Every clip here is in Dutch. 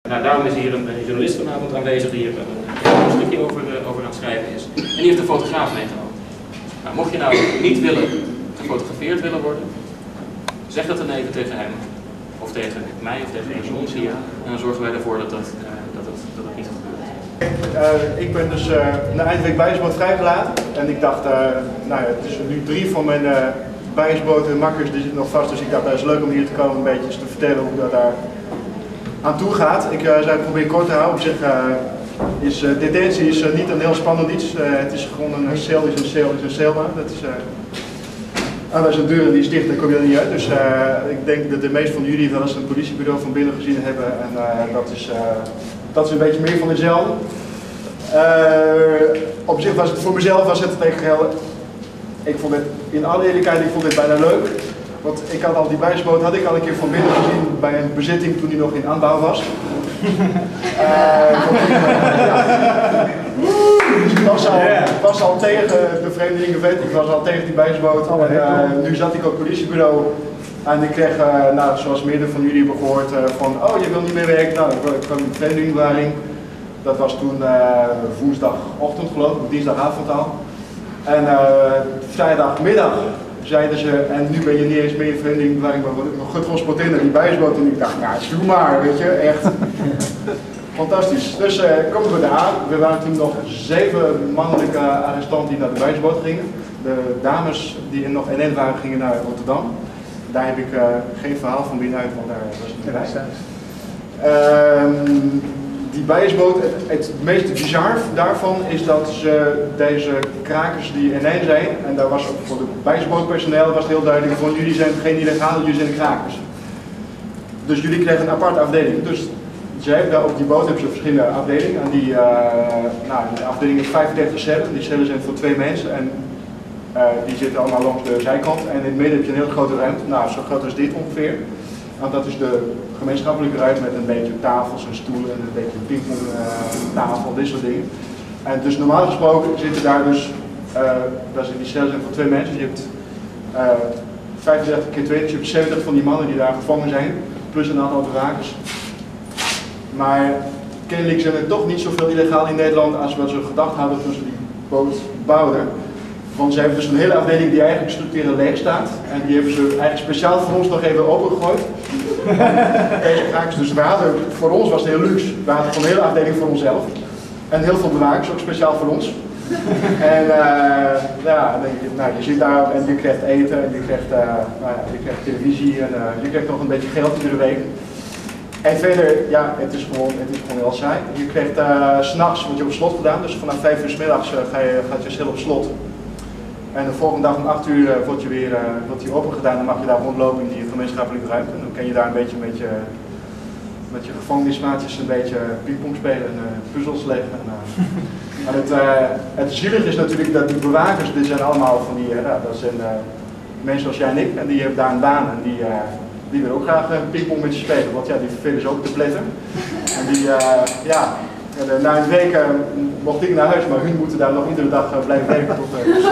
Nou, daarom is hier een journalist vanavond aanwezig die hier een stukje over aan het schrijven is. En die heeft een fotograaf meegenomen. Nou, mocht je nou niet willen gefotografeerd willen worden, zeg dat dan even tegen hem. Of tegen mij of tegen een van ons hier. En dan zorgen wij ervoor dat het niet gebeurt. Ik ben dus na eindweek bijsboot vrijgelaten. En ik dacht, nou ja, het is nu 3 van mijn bijsbootmakkers die zitten nog vast. Dus ik dacht, het is leuk om hier te komen een beetje te vertellen hoe dat daar aan toe gaat. Ik zou het proberen kort te houden. Op zich is detentie is niet een heel spannend iets. Het is gewoon een cel is een cel is een cel. Dat is, als een deur die is dicht, dan kom je er niet uit. Dus ik denk dat de meeste van jullie wel eens een politiebureau van binnen gezien hebben. En dat is een beetje meer van dezelfde. Op zich was het voor mezelf ik vond het in alle eerlijkheid bijna leuk. Want ik had al die bijsboot had ik al een keer van binnen gezien bij een bezitting toen die nog in aanbouw was. Dus ik was al tegen de vreemdelingenwet, ik was al tegen die bijsboot. En nu zat ik op het politiebureau en ik kreeg, nou, zoals meerdere van jullie hebben gehoord, van oh je wil niet meer werken, nou ik kwam in de vreemdelingenbewaring. Dat was toen woensdagochtend geloof ik, dinsdagavond al. En vrijdagmiddag zeiden ze, en nu ben je niet eens meer in vreemdelingenbewaring, maar word ik nog getransporteerd naar die bijsboot. En ik dacht, nou doe maar, weet je, echt fantastisch. Dus komen we daar aan. We waren toen nog 7 mannelijke arrestanten die naar de bijsboot gingen. De dames die nog NN waren, gingen naar Rotterdam. Daar heb ik geen verhaal van binnenuit, want daar was ik niet bij. Die bijsboot, het meest bizar daarvan is dat deze krakers die NN zijn, en daar was ook voor het bijsbootpersoneel was het heel duidelijk van jullie zijn geen illegale, jullie zijn krakers. Dus jullie kregen een aparte afdeling. Dus daar op die boot hebben ze verschillende afdelingen. En de afdeling heeft 35 cellen. Die cellen zijn voor 2 mensen en die zitten allemaal langs de zijkant. En in het midden heb je een heel grote ruimte, nou zo groot als dit ongeveer. Want dat is de gemeenschappelijke ruimte met een beetje tafels en stoelen en een beetje pingpongtafel, dit soort dingen. En dus normaal gesproken zitten daar dus, die cellen zijn voor 2 mensen. Dus je hebt 35 keer 2, dus je hebt 70 van die mannen die daar gevangen zijn, plus een aantal bewakers. Maar kennelijk zijn er toch niet zoveel illegaal in Nederland als we zo gedacht hadden toen ze die boot bouwden. Want ze hebben dus een hele afdeling die eigenlijk structureel leeg staat. En die hebben ze eigenlijk speciaal voor ons nog even opengegooid. Dus voor ons was het heel luxe. We hadden gewoon een hele afdeling voor onszelf. En heel veel bewakers, ook speciaal voor ons. En je zit daar en je krijgt eten en je krijgt televisie en je krijgt nog een beetje geld iedere week. En verder, ja, het is gewoon heel saai. Je krijgt 's nachts, word je op slot gedaan, dus vanaf 5 uur 's middags gaat je cel op slot. En de volgende dag om 8 uur wordt je open gedaan en dan mag je daar rondlopen in die gemeenschappelijke ruimte. En dan kan je daar een beetje met je gevangenismaatjes een beetje pingpong spelen en puzzels leggen. Maar het zielige is natuurlijk dat die bewakers, dit zijn allemaal van die, dat zijn mensen zoals jij en ik, en die hebben daar een baan en die willen ook graag pingpong met je spelen, want ja, die vervelen ze ook te pletten. En na een week mocht ik naar huis, maar hun moeten daar nog iedere dag blijven werken tot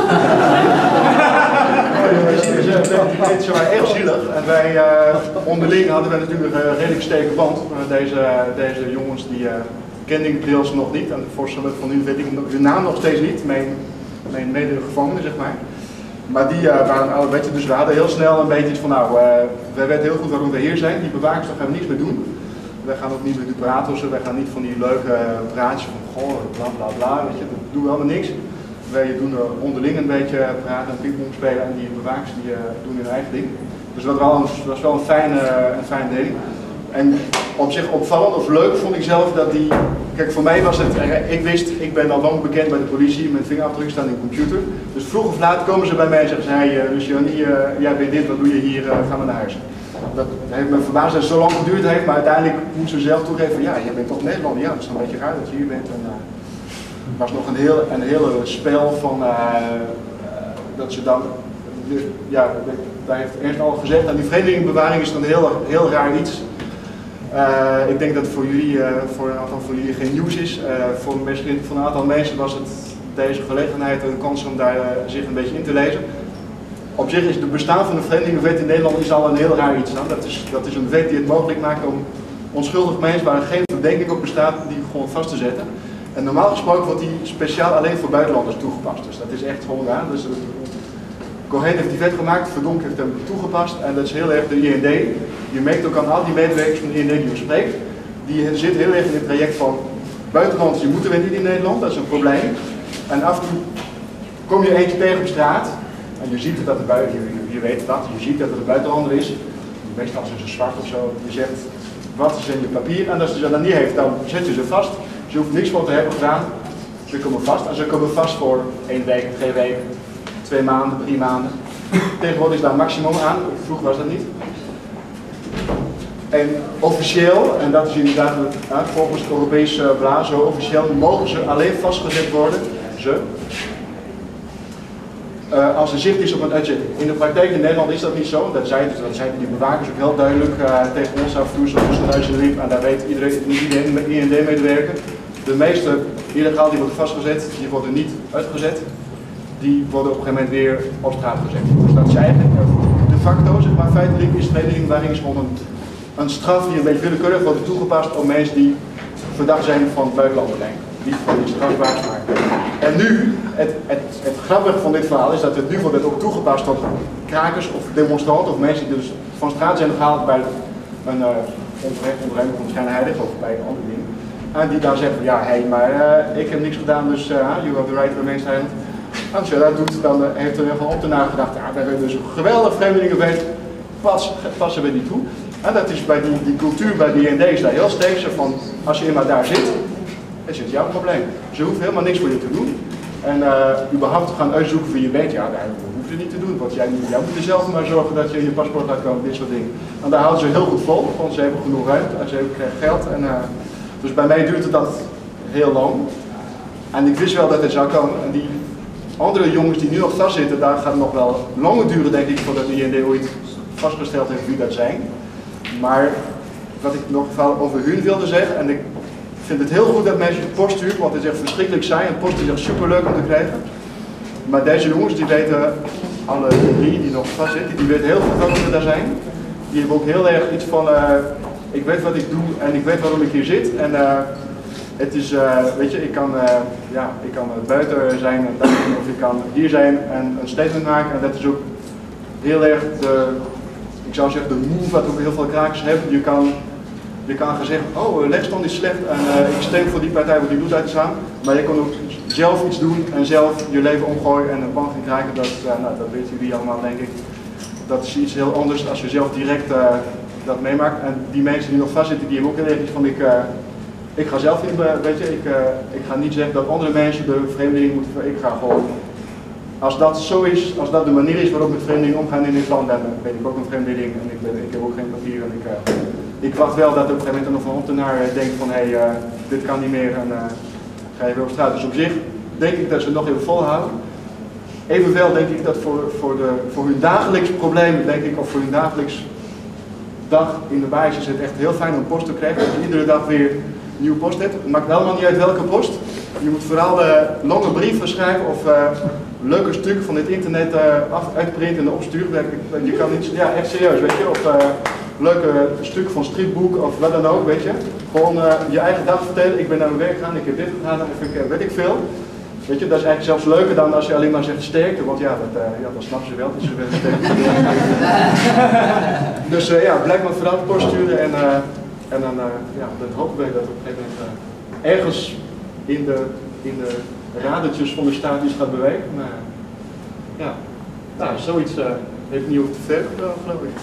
ze waren erg zielig. En wij onderling hadden we natuurlijk een redelijk sterke band. Deze jongens die kende ik deels nog niet. En voor sommige van hun weet ik de naam nog steeds niet. Mijn medegevangenen, zeg maar. Maar die waren al, weet je, dus we hadden heel snel een beetje iets van, nou, wij weten heel goed waarom we hier zijn. Die bewakers, daar gaan we niets mee doen. Wij gaan ook niet met u praten of zo, wij gaan niet van die leuke praatjes van goh, bla bla bla, weet je, dat doen we helemaal niks. Wij doen onderling een beetje praten en pingpong spelen en die bewakers die doen hun eigen ding. Dus dat was wel een fijn ding. En op zich opvallend of leuk vond ik zelf dat die, kijk voor mij was het, ik ben al lang bekend bij de politie, mijn vingerafdruk staan in de computer. Dus vroeg of laat komen ze bij mij en zeggen ze, hey Luciani, jij bent dit, wat doe je hier, gaan we naar huis. Dat heeft me verbaasd dat het zo lang geduurd heeft, maar uiteindelijk moet ze zelf toegeven, ja, je bent toch Nederlander, ja, dat is een beetje raar dat je hier bent. En, er was nog een hele spel van, dat ze dan, ja, daar heeft Ernst al gezegd, aan die vreemdelingenbewaring is het een heel raar iets. Ik denk dat het voor jullie, voor een aantal van jullie geen nieuws is. Voor een aantal mensen was het deze gelegenheid een kans om daar zich een beetje in te lezen. Op zich is het bestaan van de vreemdelingenwet in Nederland is al een heel raar iets. Dat is een wet die het mogelijk maakt onschuldig mens waar geen verdenking op bestaat, die gewoon vast te zetten. En normaal gesproken wordt die speciaal alleen voor buitenlanders toegepast. Dus dat is echt gewoon aan. Dus Cohen heeft die wet gemaakt, Verdonk heeft hem toegepast en dat is heel erg de IND. Je merkt ook aan al die medewerkers van de IND die je spreekt, die zitten heel erg in het traject van buitenlanders, die moeten we niet in Nederland, dat is een probleem. En af en toe kom je eentje tegen op straat en je ziet dat het je weet dat, je ziet dat het een buitenlander is. Meestal is ze zwart of zo. Je zegt, wat is in je papier? En als ze dat niet heeft, dan zet je ze vast. Ze hoeft niks voor te hebben gedaan. Ze komen vast. En ze komen vast voor 1 week, 2 weken, 2 maanden, 3 maanden. Tegenwoordig is daar een maximum aan. Vroeger was dat niet. En officieel, en dat is inderdaad volgens het Europese beleid zo, officieel mogen ze alleen vastgezet worden. Als er zicht is op een uitzetting. In de praktijk in Nederland is dat niet zo. Dat zeiden die bewakers ook heel duidelijk tegen ons af en toe, zoals een neus liep. En daar weet iedereen met IND-medewerker. De meeste illegaal die worden vastgezet, die worden niet uitgezet. Die worden op een gegeven moment weer op straat gezet. Dus dat is eigenlijk de facto, zeg maar, feitelijk is vreemdelingenbewaring is gewoon een straf die een beetje willekeurig wordt toegepast op mensen die verdacht zijn van buitenlandbeleid. Niet van die strafbaar maken. En nu, het grappige van dit verhaal is dat het nu wordt ook toegepast op krakers of demonstranten of mensen die dus van straat zijn gehaald bij een onterecht of schijnheilig of bij een ander ding. En die dan zeggen van ja, hé, maar ik heb niks gedaan, dus you have the right to remain silent. En als je dat doet, dan heeft er een ambtenaar gedacht, ja, daar hebben we dus een geweldig vreemdelingenwet, passen we die toe. En dat is bij die cultuur bij de IND is daar heel sterk zo van, als je eenmaal daar zit, is het jouw probleem. Ze hoeven helemaal niks voor je te doen. En überhaupt te gaan uitzoeken wie je weet, ja, dat hoef je niet te doen. Want jij moet er zelf maar zorgen dat je in je paspoort gaat komen, dit soort dingen. En daar houden ze heel goed vol, want ze hebben genoeg ruimte en ze hebben geld. En, dus bij mij duurde dat heel lang. En ik wist wel dat het zou komen. En die andere jongens die nu nog vastzitten, daar gaat het nog wel langer duren, denk ik, voordat de IND ooit vastgesteld heeft wie dat zijn. Maar wat ik nog wel over hun wilde zeggen, en ik vind het heel goed dat mensen de post sturen, want het is echt verschrikkelijk saai. Een post is echt superleuk om te krijgen. Maar deze jongens die weten, alle 3 die nog vastzitten, die weten heel goed waarom we daar zijn. Die hebben ook heel erg iets van, ik weet wat ik doe en ik weet waarom ik hier zit. En het is, weet je, ik kan buiten zijn en dat, of ik kan hier zijn en een statement maken. En dat is ook heel erg ik zou zeggen de move wat ook heel veel krakers hebben. Je kan gaan zeggen, oh, leegstand is slecht en ik stem voor die partij, want die doet dat samen. Maar je kan ook zelf iets doen en zelf je leven omgooien en een band gaan krijgen. Dat weten jullie allemaal, denk ik. Dat is iets heel anders als je zelf direct dat meemaakt. En die mensen die nog vastzitten, die hebben ook heel erg iets van, ik ga zelf niet, weet je, ik ga niet zeggen dat andere mensen de vreemdelingen moeten, ik ga gewoon. Als dat zo is, als dat de manier is waarop met vreemdelingen omgaan in dit land, dan ben ik ook een vreemdeling en ik heb ook geen papier. En ik wacht wel dat op een gegeven moment nog een ambtenaar denkt van hé, dit kan niet meer en ga je weer op straat. Dus op zich denk ik dat ze het nog even volhouden. Evenwel denk ik dat voor hun dagelijks probleem, denk ik, of voor hun dagelijks dag in de basis is het echt heel fijn om post te krijgen. Dat je iedere dag weer nieuwe post hebt. Het maakt helemaal niet uit welke post. Je moet vooral lange brieven schrijven of leuke stukken van het internet uitprinten en opsturen. Je kan niet, ja, echt serieus, weet je. Of leuke stukken van stripboek of wat dan ook, weet je. Gewoon je eigen dag vertellen. Ik ben naar mijn werk gegaan, ik heb dit gedaan, weet ik veel. Weet je, dat is eigenlijk zelfs leuker dan als je alleen maar zegt sterkte, want ja, dat snappen ze wel. Dus, dus ja, blijf maar vooral post sturen en dan dat hopen wij dat op een gegeven moment ergens in de radertjes van de staat iets gaat bewegen. Maar ja, nou, zoiets heeft niet hoeven te ver, geloof ik.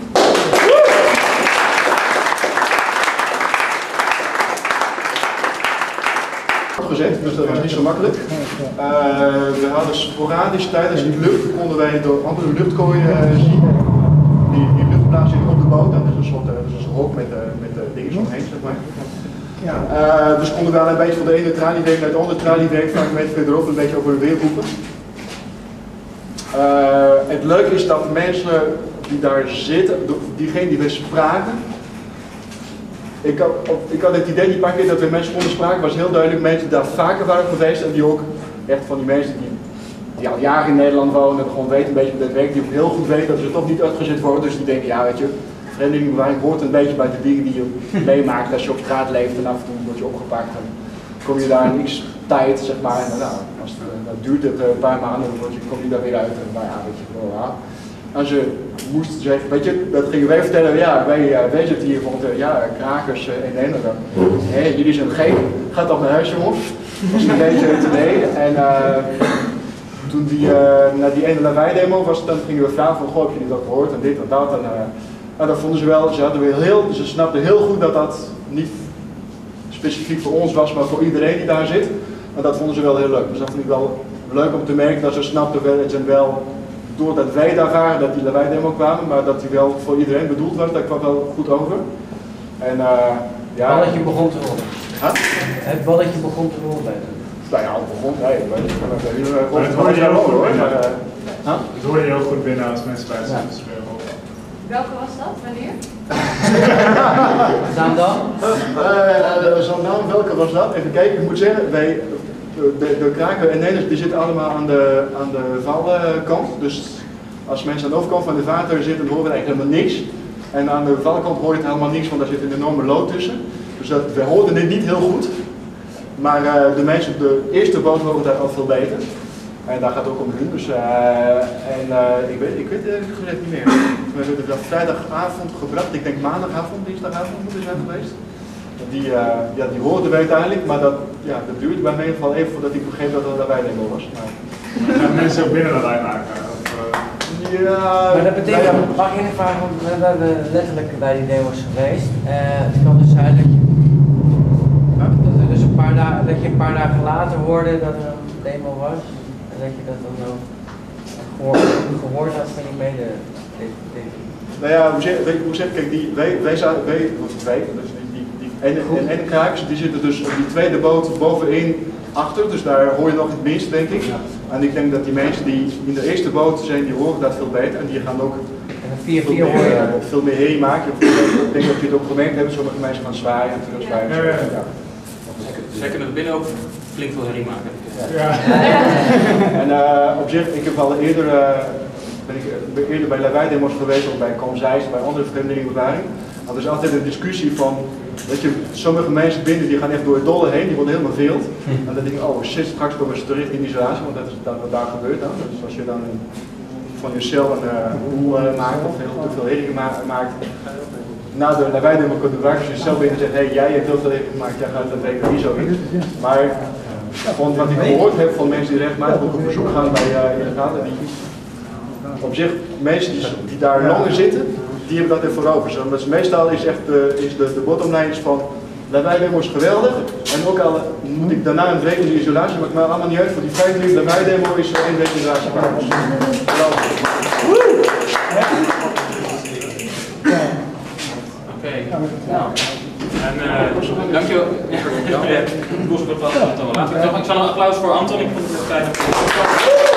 Gezet, dus dat was niet zo makkelijk. We hadden sporadisch tijdens de lucht, konden wij door andere luchtkooien zien. Die luchtblaas zit op de boot, en dat is een soort hok met dingen omheen, zeg maar. Ja. Dus konden we wel een beetje van de ene traliewerk naar de andere traliewerk 5 meter verderop een beetje over de weer roepen. Het leuke is dat mensen die daar zitten, diegenen die we spraken, ik had het idee die paar keer dat we mensen konden spraken, was heel duidelijk mensen die daar vaker waren geweest en die ook echt van die mensen die al jaren in Nederland wonen en gewoon weten een beetje hoe dat werkt, die ook heel goed weten dat ze toch niet uitgezet worden, dus die denken ja weet je, vreemdelingenbewaring hoort een beetje bij de dingen die je meemaakt als je op straat leeft en af en toe word je opgepakt. En kom je daar in x tijd, zeg maar, en nou, dan duurt het een paar maanden, dan kom je daar weer uit. En nou ja, weet je, well, als je moest zeggen, weet je, dat gingen wij vertellen, ja, wij zitten hier bijvoorbeeld, ja, krakers in Nederland. Hé, jullie zijn gek, ga toch naar huis jongens. Dat was een beetje het idee. En toen naar die ene lawaai-demo was, dan gingen we vragen van, goh, heb je niet dat gehoord en dit en dat. En nou, dat vonden ze wel, ze snapten heel goed dat dat niet specifiek voor ons was, maar voor iedereen die daar zit. En dat vonden ze wel heel leuk. Dus dat vond ik wel leuk om te merken dat ze snapten wel, doordat wij daar waren, dat die lawaai-demo kwamen, maar dat die wel voor iedereen bedoeld was, dat kwam wel goed over. En ja... Het balletje begon te rollen. Huh? Het balletje begon te rollen bij hem. Nou ja, het begon, nee, het hoor je heel goed binnen. Het hoor je heel goed binnen als mensen bij zijn. Welke was dat? Wanneer? Zaandam? Zaandam, welke was dat? Even kijken, ik moet zeggen, de kraken en NNers die zitten allemaal aan de valkant. Dus als mensen aan de overkant van de vaartuig zitten, dan horen we eigenlijk helemaal niks. En aan de valkant hoor je het helemaal niks, want daar zit een enorme lood tussen. Dus we hoorden dit niet heel goed. Maar de mensen op de eerste boot horen dat al veel beter. En daar gaat het ook om hun. Dus, ik weet het eerlijk gezegd niet meer. We hebben dat vrijdagavond gebracht, ik denk maandagavond, dinsdagavond moeten zijn geweest. Die hoorden we uiteindelijk, maar dat duurde bij mij in ieder geval even voordat ik begreep dat het een lawaai-demo was. Gaan mensen ook binnen lawaai maken? Ja, maar dat betekent, mag ik even vragen, want we hebben letterlijk bij die demo's geweest. Het kan dus zijn dat je een paar dagen later hoorde dat er een demo was. En dat je dat dan ook gehoord had van je mede. Nou ja, hoe zeg ik, kijk, en krakers, die zitten dus op die tweede boot bovenin achter, dus daar hoor je nog het minst, denk ik. Ja. En ik denk dat die mensen die in de eerste boot zijn, die horen dat veel beter en die gaan ook veel meer herrie maken. Ik denk dat je het ook gemerkt hebt, sommige mensen gaan zwaaien en terugzwaaien. Ja. Zij kunnen binnen ook flink veel herrie maken. Ja. En op zich, ik heb al eerder bij lawaai-demos geweest, of bij Komzijs, bij andere vreemdelingenbewaring. Er is altijd een discussie van, weet je, sommige mensen binnen die gaan echt door het dolle heen, die worden helemaal veeld. En dan denk ik, oh shit, straks komen ze terug in isolatie, want dat is wat daar gebeurt dan. Dus als je dan van je cel een boel maakt of heel te veel herrie maakt, na de lawaai-demo kunnen de bewakers je cel binnen en zeggen, hey, jij hebt heel veel herrie gemaakt, jij gaat dat weten niet zo in. Maar van wat ik gehoord heb van mensen die rechtmatig op bezoek gaan bij illegalen, die op zich, mensen die daar langer zitten, die hebben dat even voorover. Dus meestal is echt de bottomline van lawaai-demo is geweldig en ook al moet ik daarna een week in de isolatie, maakt mij allemaal niet uit, voor die 5 minuten lawaai-demo is 1 week isolatie. Oké, nou. En dankjewel. Ik zal een applaus voor Anton. Ik vond het fijn.